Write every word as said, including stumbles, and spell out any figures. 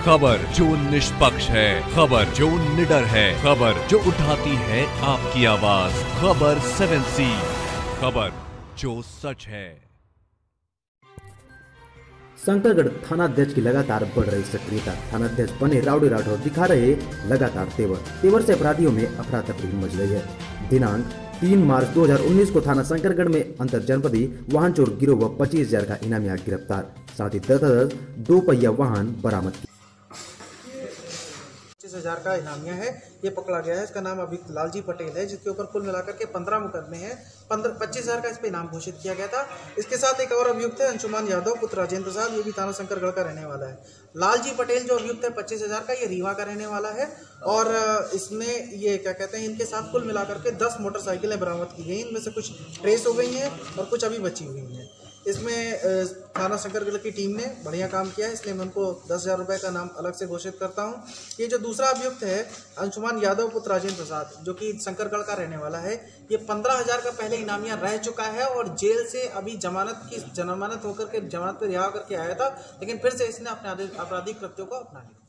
खबर जो निष्पक्ष है, खबर जो निडर है, खबर जो उठाती है आपकी आवाज। खबर सेवन सी, खबर जो सच है। शंकरगढ़ थानाध्यक्ष की लगातार बढ़ रही सक्रियता। थानाध्यक्ष बने राउडी राठौर दिखा रहे लगातार तेवर तेवर से अपराधियों में अफरा तफरी मच गई है। दिनांक तीन मार्च दो हज़ार उन्नीस को थाना शंकरगढ़ में अंतर जनपदी वाहन चोर गिरोह व पच्चीस हजार का इनामी गिरफ्तार, साथ ही दस हजार दो पहिया वाहन बरामद किया। पच्चीस हजार का इनामिया है, ये पकड़ा गया है। इसका नाम अभी लालजी पटेल है, जिसके ऊपर कुल मिलाकर के पंद्रह मुकदमे हैं। पंद्रह पच्चीस हजार का इस पे इनाम घोषित किया गया था। इसके साथ एक और अभियुक्त है अंशुमान यादव पुत्र राजेंद्र प्रसाद, ये भी थाना शंकरगढ़ का रहने वाला है। लालजी पटेल जो अभियुक्त है पच्चीस हजार का, ये रीवा का रहने वाला है। और इसमें ये क्या कहते हैं, इनके साथ कुल मिलाकर के दस मोटरसाइकिलें बरामद की गई। इनमें से कुछ ट्रेस हो गई हैं और कुछ अभी बची हुई हैं। इसमें थाना शंकरगढ़ की टीम ने बढ़िया काम किया है, इसलिए मैं उनको दस हजार रुपये का नाम अलग से घोषित करता हूं। ये जो दूसरा अभियुक्त है अंशुमान यादव पुत्र राजेंद्र प्रसाद, जो कि शंकरगढ़ का रहने वाला है, ये पंद्रह हजार का पहले इनामिया रह चुका है और जेल से अभी जमानत की जमानत होकर के जमानत पर रिहा करके आया था, लेकिन फिर से इसने अपने आपराधिक कृत्यों को अपना लिया।